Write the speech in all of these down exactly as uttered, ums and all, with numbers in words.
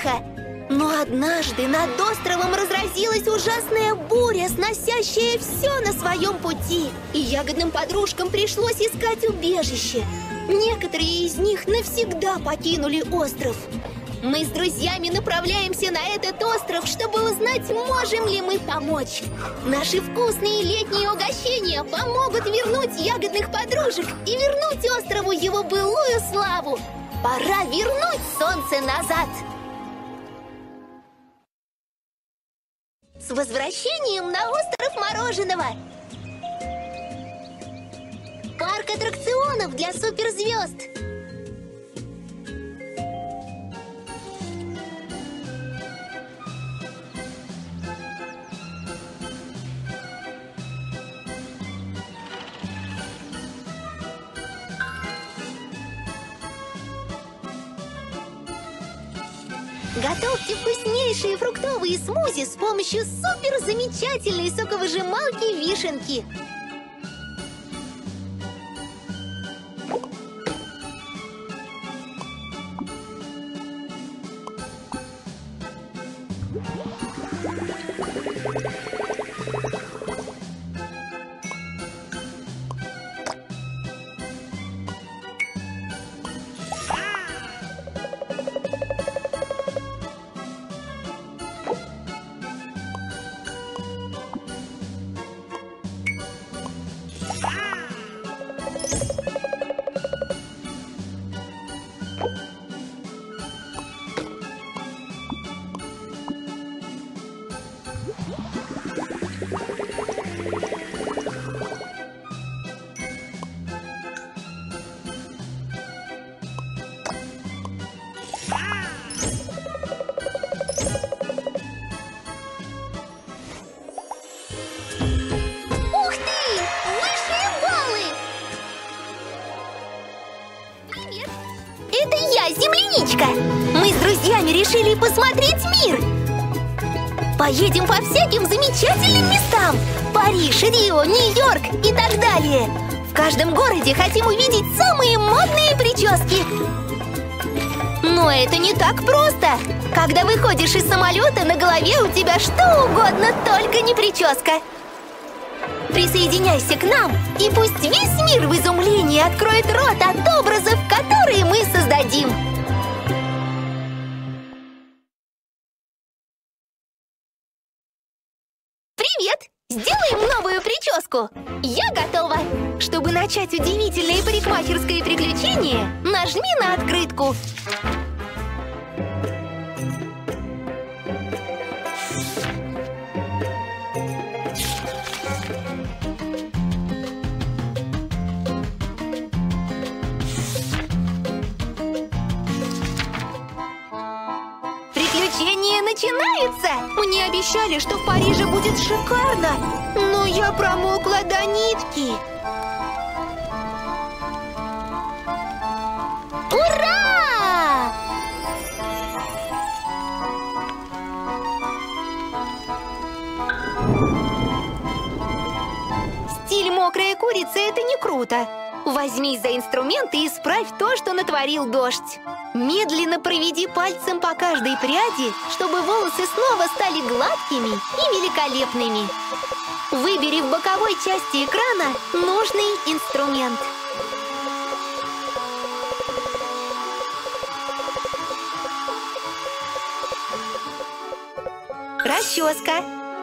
отдыха. Но однажды над островом разразилась ужасная буря, сносящая все на своем пути. И ягодным подружкам пришлось искать убежище. Некоторые из них навсегда покинули остров. Мы с друзьями направляемся на этот остров, чтобы узнать, можем ли мы помочь. Наши вкусные летние угощения помогут вернуть ягодных подружек и вернуть острову его былую славу. Пора вернуть солнце назад. С возвращением на остров Мороженого! Парк аттракционов для суперзвезд! Готовьте вкуснейшие фруктовые смузи с помощью супер замечательной соковыжималки Вишенки. Земляничка! Мы с друзьями решили посмотреть мир! Поедем по всяким замечательным местам! Париж, Рио, Нью-Йорк и так далее! В каждом городе хотим увидеть самые модные прически! Но это не так просто! Когда выходишь из самолета, на голове у тебя что угодно, только не прическа! Присоединяйся к нам, и пусть весь мир в изумлении откроет рот от образов, которые мы создадим! Привет! Сделаем новую прическу! Я готова! Чтобы начать удивительное парикмахерское приключение, нажми на открытку. Приключения начинаются! Мне обещали, что в Париже будет шикарно, но я промокла до нитки. Ура! Стиль мокрая курица — это не круто. Возьмись за инструменты и исправь то, что натворил дождь. Медленно проведи пальцем по каждой пряди, чтобы волосы снова стали гладкими и великолепными. Выбери в боковой части экрана нужный инструмент. Расческа.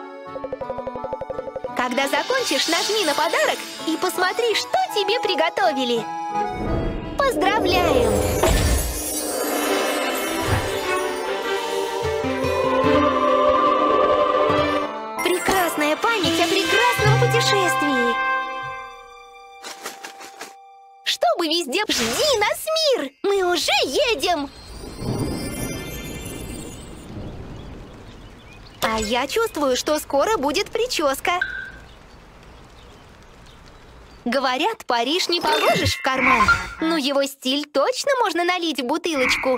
Когда закончишь, нажми на подарок и посмотри, что тебе приготовили. Поздравляем! Прекрасная память о прекрасном путешествии. Чтобы везде жди нас, мир! Мы уже едем! А я чувствую, что скоро будет прическа. Говорят, Париж не положишь в карман, но его стиль точно можно налить в бутылочку.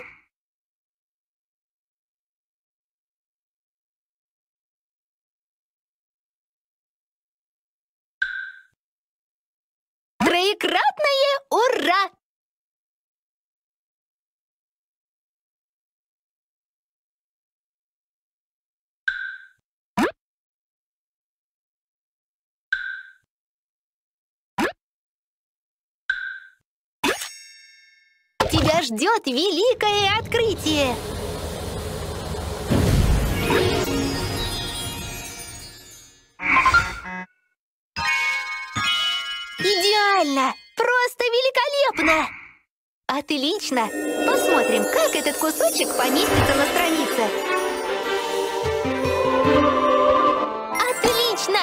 Троекратное ура! тебя ждет великое открытие! Идеально! Просто великолепно! Отлично! Посмотрим, как этот кусочек поместится на странице. Отлично!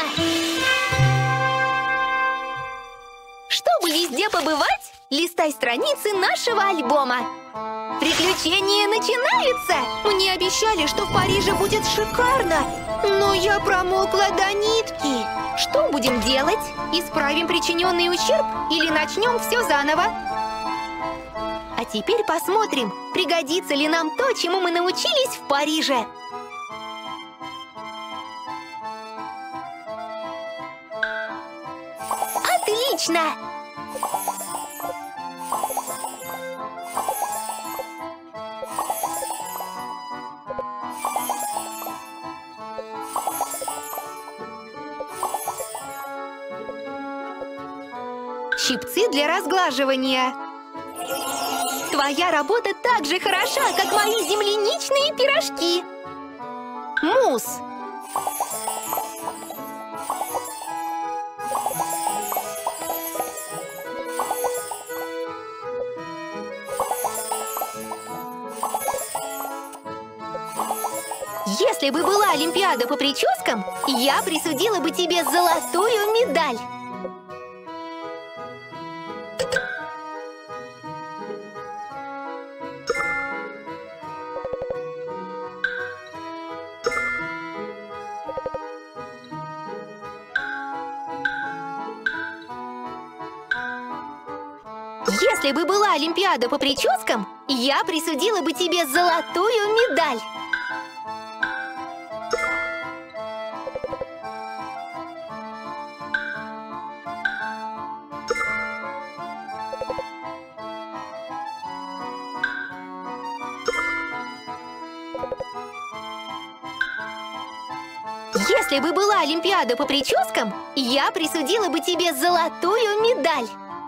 Чтобы везде побывать, листай страницы нашего альбома. Приключения начинаются! Мне обещали, что в Париже будет шикарно, но я промокла до нитки. Что будем делать? Исправим причиненный ущерб или начнем все заново? А теперь посмотрим, пригодится ли нам то, чему мы научились в Париже. Отлично! Щипцы для разглаживания. Твоя работа так же хороша, как мои земляничные пирожки. Мусс. Если бы была Олимпиада по прическам, я присудила бы тебе золотую медаль. Если бы была Олимпиада по прическам, я присудила бы тебе золотую медаль. Если бы была Олимпиада по прическам, я присудила бы тебе золотую медаль.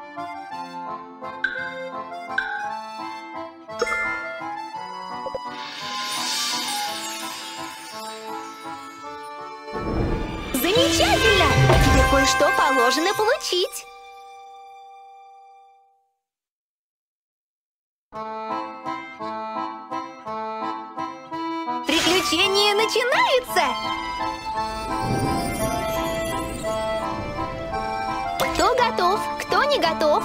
Замечательно! Тебе кое-что положено получить. Приключения начинаются! Кто готов, кто не готов?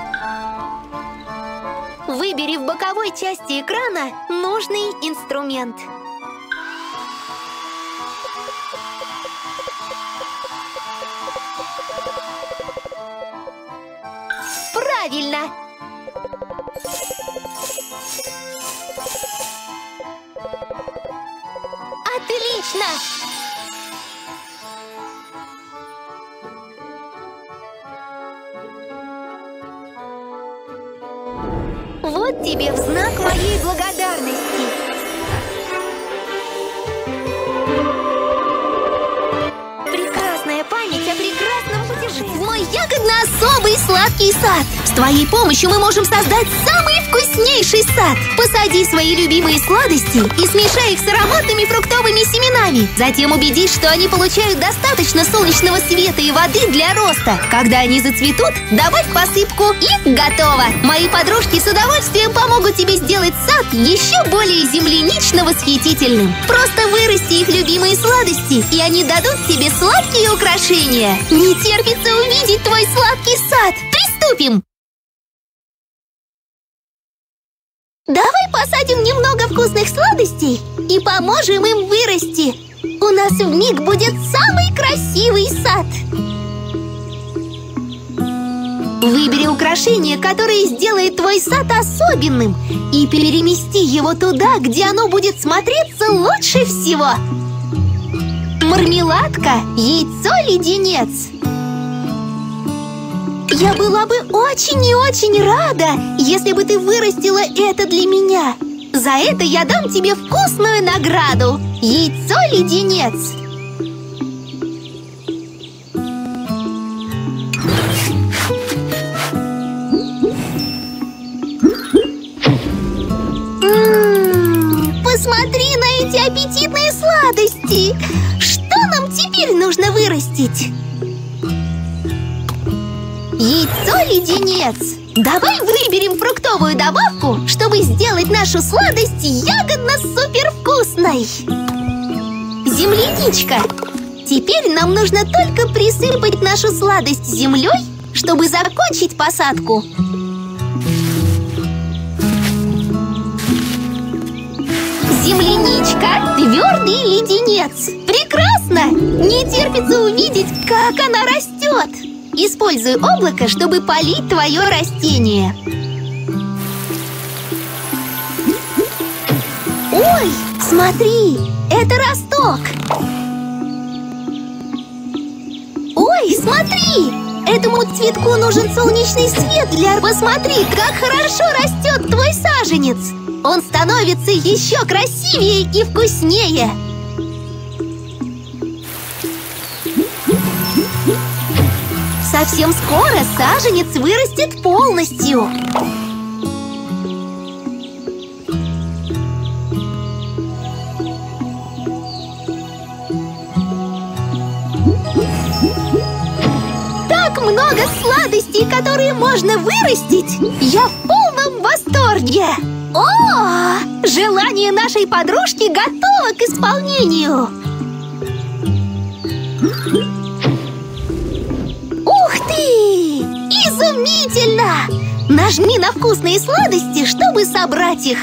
Выбери в боковой части экрана нужный инструмент. Правильно! Отлично! Вот тебе в знак моей благодарности. Прекрасная память о прекрасном путешествии. Мой ягодно-особый сладкий сад. С твоей помощью мы можем создать самый вкуснейший сад. Посади свои любимые сладости и смешай их с ароматными фруктовыми семенами. Затем убедись, что они получают достаточно солнечного света и воды для роста. Когда они зацветут, добавь посыпку и готово. Мои подружки с удовольствием помогут тебе сделать сад еще более землянично-восхитительным. Просто вырасти их любимые сладости, и они дадут тебе сладкие украшения. Не терпится увидеть твой сладкий сад. Приступим! Давай посадим немного вкусных сладостей и поможем им вырасти. У нас вмиг будет самый красивый сад. Выбери украшение, которое сделает твой сад особенным, и перемести его туда, где оно будет смотреться лучше всего. Мармеладка, яйцо, леденец. Я была бы очень и очень рада, если бы ты вырастила это для меня. За это я дам тебе вкусную награду – яйцо-леденец. Посмотри на эти аппетитные сладости! Что нам теперь нужно вырастить? Яйцо-леденец! Давай выберем фруктовую добавку, чтобы сделать нашу сладость ягодно-супервкусной! Земляничка! Теперь нам нужно только присыпать нашу сладость землей, чтобы закончить посадку. Земляничка, твердый леденец. Прекрасно! Не терпится увидеть, как она растет. Используй облако, чтобы полить твое растение. Ой, смотри, это росток. Ой, смотри, этому цветку нужен солнечный свет для... Посмотри, как хорошо растет твой саженец. Он становится еще красивее и вкуснее. Совсем скоро саженец вырастет полностью. Так много сладостей, которые можно вырастить! Я в полном восторге! О! Желание нашей подружки готово к исполнению! Ух ты! Изумительно! Нажми на вкусные сладости, чтобы собрать их.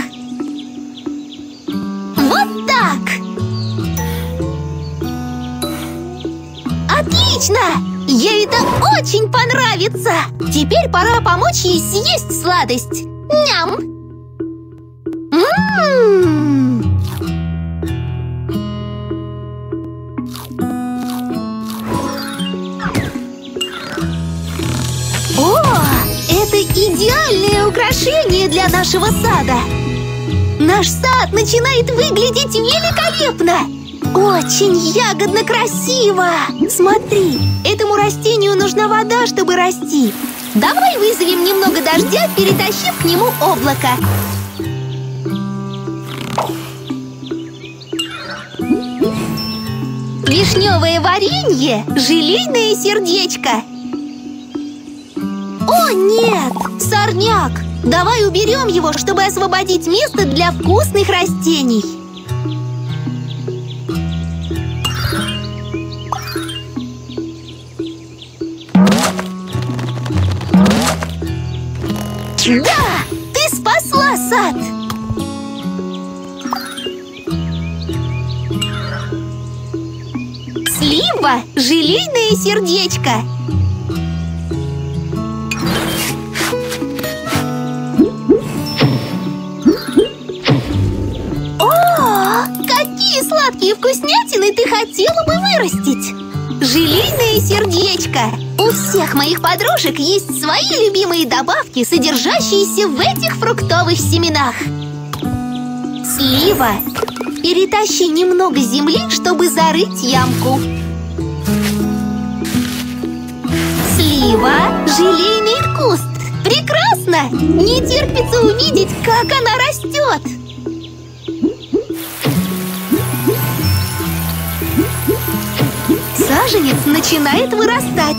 Вот так! Отлично! Ей это очень понравится! Теперь пора помочь ей съесть сладость. Ням! М-м-м! О, это идеальное украшение для нашего сада! Наш сад начинает выглядеть великолепно! Очень ягодно красиво! Смотри, этому растению нужна вода, чтобы расти. Давай вызовем немного дождя, перетащив к нему облако. Вишневое варенье, желейное сердечко. О, нет! Сорняк! Давай уберем его, чтобы освободить место для вкусных растений. Да! Ты спасла сад! Слива, желейное сердечко. О, какие сладкие вкуснятины ты хотела бы вырастить! Желейное сердечко. У всех моих подружек есть свои любимые добавки, содержащиеся в этих фруктовых семенах. Слива. Перетащи немного земли, чтобы зарыть ямку. Слива. Желейный куст. Прекрасно! Не терпится увидеть, как она растет. Саженец начинает вырастать.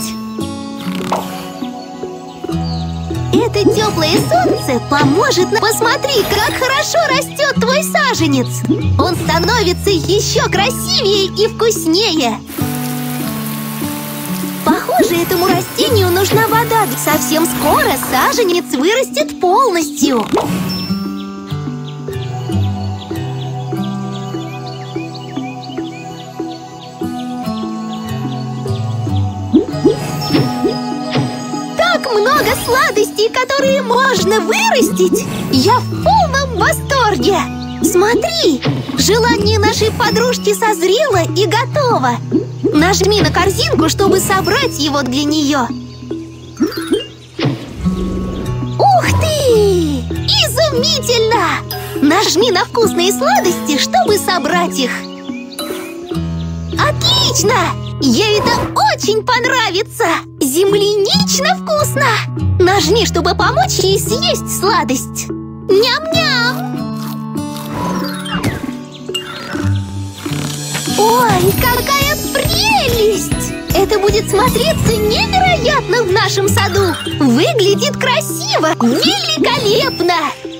Это теплое солнце поможет нам... Посмотри, как хорошо растет твой саженец! Он становится еще красивее и вкуснее. Похоже, этому растению нужна вода. Совсем скоро саженец вырастет полностью. Много сладостей, которые можно вырастить! Я в полном восторге! Смотри! Желание нашей подружки созрело и готово! Нажми на корзинку, чтобы собрать его для нее! Ух ты! Изумительно! Нажми на вкусные сладости, чтобы собрать их! Отлично! Ей это очень понравится! Землянично вкусно! Нажми, чтобы помочь ей съесть сладость. Ням-ням! Ой, какая прелесть! Это будет смотреться невероятно в нашем саду! Выглядит красиво! Великолепно!